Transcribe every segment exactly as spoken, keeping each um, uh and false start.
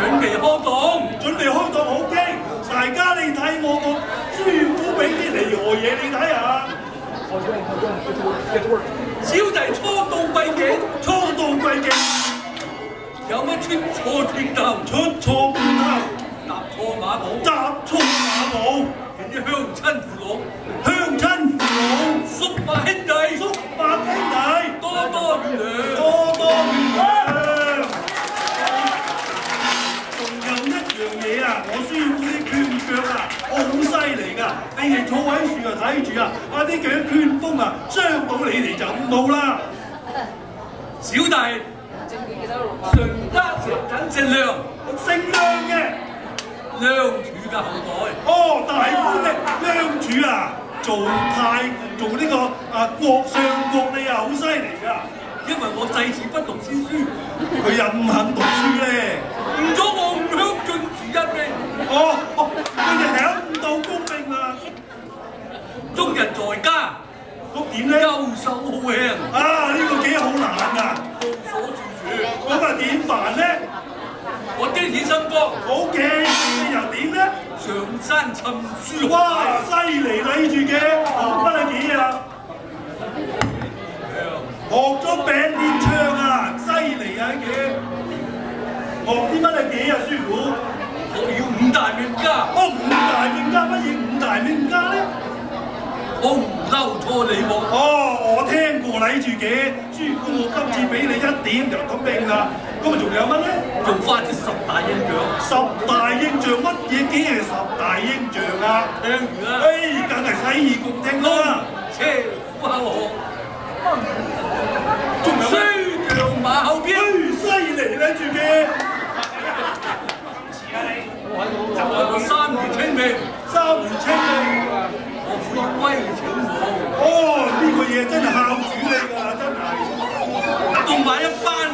準備開檔， 準備開檔好驚！大家你睇我個師傅俾啲厲害嘢你睇下。 小弟初到貴境， 初到貴境， 有乜出錯斷頭？ 出錯斷頭， 踏錯馬步， 踏錯馬步， 見啲鄉親父老， 鄉親父老， 叔伯兄弟， 叔伯兄弟， 多多原諒， 多多原諒。仲有一樣嘢啊，我師傅啲拳腳啊，好犀利㗎！你哋坐喺樹啊睇住啊，啊啲腳拳風啊，傷到你哋就唔好啦。 小弟常得常等姓梁， 姓梁嘅梁柱嘅後代。 哦，大官嘅梁柱啊，做太做呢、這個啊國相國你啊，好犀利㗎！ 因為我世事不讀詩書， 佢又唔肯讀書咧， 唔咗我唔享盡時一命。 哦，佢哋享唔到功名啊！ 終日在家， 咁點咧？ 遊手好閒， 啊，呢、這個幾好難啊！ 無所事事。 咁啊點辦咧？ 我啲起心肝， 好嘅，你又點咧？ 上山尋書。 哇，犀利啦！呢住嘅學乜嘢幾啊？學咗餅練唱啊，犀利啊！呢嘅學啲乜嘢幾啊，師傅？ 學了五大名家。 哦，五大名家乜嘢五大名家咧？ 紅樓錯你冇。 哦，我聽過啦，呢住嘅師傅，我今次俾你一點就咁命啦。咁啊，仲有乜咧？ 仲翻啲十大印象。 十大印象乜嘢幾係十大印象啊？ 聽完啦。 誒，梗係洗耳恭聽啦。 車虎口河。仲有咩？雙腳馬後邊。 犀利啦，住嘅。 就係我三年清明。 三年清明。 我會歸請我。 哦，呢、這個嘢真係孝主嚟㗎，真係。 動埋一班。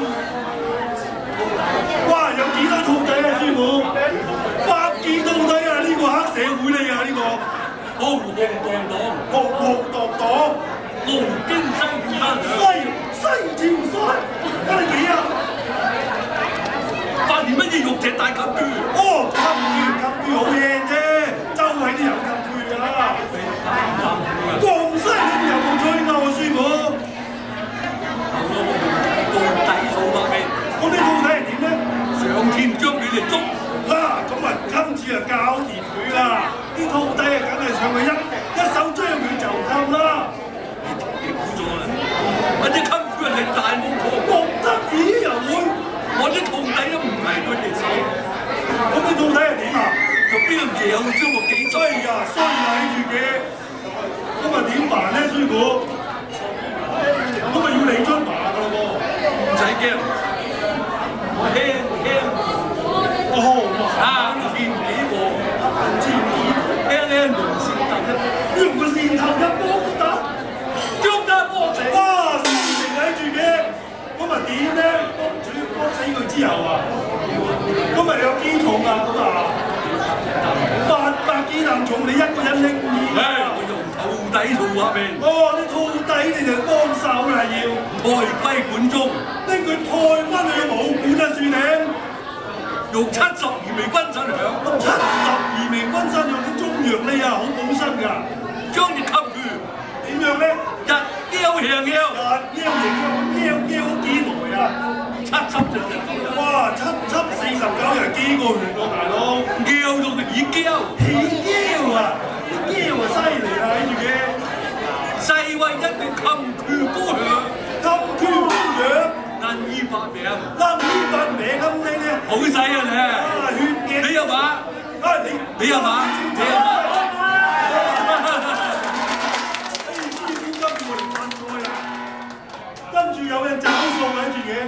哇！有幾多兔仔啊，師傅？百幾兔仔啊！呢、這個黑社會嚟啊，呢、這個。 浩浩蕩蕩， 浩浩蕩蕩， 龍經西山西西條山，乜你幾啊？ 發現乜嘢肉隻大級豬？ 哦，級豬級豬好嘢啫，周圍都有級豬㗎啦。江西你哋有冇吹㗎喎，師傅？ 到底數百味。 咁啲兔仔係點咧？ 上天將佢哋捉。 啊，咁啊，今次啊搞掂佢啦！啲兔仔啊，梗係上去一一手將佢就冚啦。 你估咗啦？我啲襟佢力大冇錯， 莫得意又會。 我啲兔仔都唔係佢哋手。 咁啲兔仔係點啊？ 就邊度嘢有將我幾衰呀，衰啊！呢住嘅，咁啊點辦咧，師傅？咁啊要你出馬㗎咯喎！ 唔使驚，我輕輕。 哦， 三千幾個， 千幾， 輕輕用線頭一， 用個線頭一波都得， 將得波死。 哇！犀利睇住嘅，咁啊點咧？幫主幫死佢之後啊，咁啊有幾重啊？咁啊，八百幾擔重，你一個人拎唔掂啊！ 我用兔底做下面。 哦，啲兔底你就幫手啦，要抬歸館中， 拎佢抬翻去武館啊，算頂。 用七十二味君臣響， 七十二味君臣用啲中藥呢啊，好補身㗎。 將你吸住， 點樣咧？ 日飆向飆， 日飆型飆飆幾耐啊？ 七七就就咁啦。 哇！七七四十九日幾個月喎，大佬。 飆到佢耳飆， 起飆啊！啲飆啊犀利啊！呢住嘅。 世衛一定擒權高響， 擒權高響。 難醫百名， 難醫百名咁你咧？ 好使啊你！ 啊血嘅。 你有馬？ 啊你你有馬？你有馬？ 哎，師傅跟住我哋翻菜啦，跟住有人找數喺住嘅。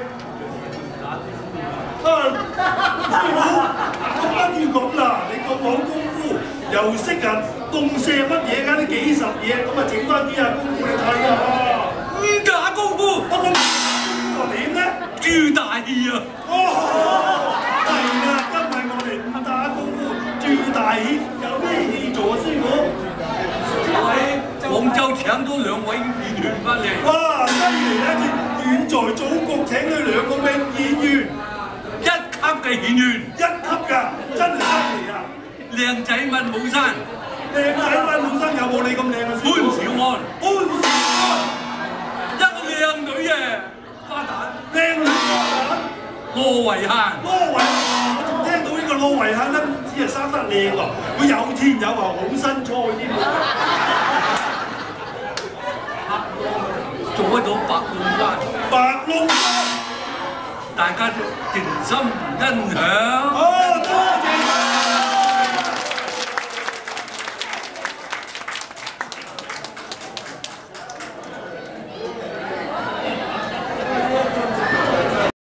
啊，師傅，咁不如咁啦，你咁好功夫，又識啊動射乜嘢㗎？啲幾十嘢，咁啊整翻啲啊功夫你睇啊！ 五打功夫， 我咁。點咧？ 豬大氣啊！ 哦，係啦，今日我哋五打功夫豬大氣，有咩戲做啊，師傅？ 喺廣州請咗兩位演員翻嚟。 哇，犀利啦！遠在祖國請咗兩個名演員， 一級嘅嘅顯員， 一級㗎，真係犀利啊！ 靚仔問武山， 靚仔班老生有冇你咁靚啊？ 潘小安， 潘小安， 一個靚女嘅花旦， 靚女花旦， 羅維嫻， 羅維嫻，我仲聽到呢個羅維嫻咧，唔止係生得靚喎，佢有天有後好身材添喎。 做得到白龍關， 白龍關， 大家都靜心欣賞。 哦